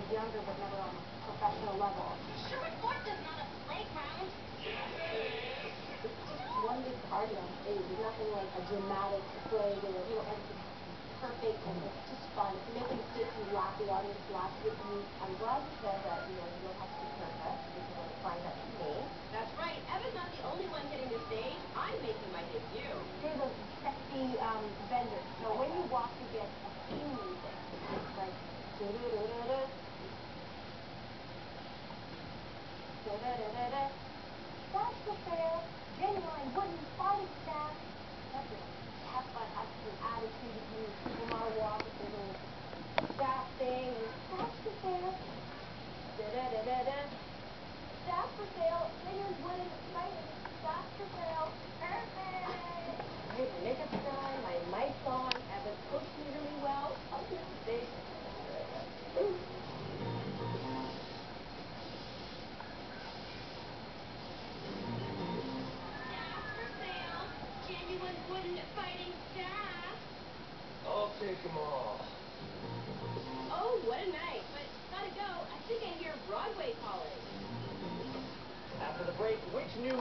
was younger, but never on a professional level. Sherwood Forest is not a playground. Yes, it is. It's just one big party on stage. There's nothing like a dramatic play where, everything's perfect and it's just fun. If you make a mistake, you laugh, the audience laughs with you. I'm glad you said that, you don't have to be perfect. This is what defines that to me. That's right. Eva's not the only one hitting the stage. I'm making my debut. There's a sexy vendor. So when you walk, you get a theme music. It's like da-da-da-da-da. Da-da-da-da-da. That's the fair. Genuine wooden fighting staff. That's it. Have fun, have some attitude with you. People want to walk with their little staff thing. And that's the fair. Da-da-da-da-da. Staff for sale. Genuine wooden fighting staff for sale. Perfect. Right, my makeup's done, my mic's on, Eva's coached me really well. I'll get the stage. Ooh. Staff for sale. Genuine wooden fighting staff. I'll take them all. Oh, what a night. But gotta go. I think I hear Broadway calling. After the break, which new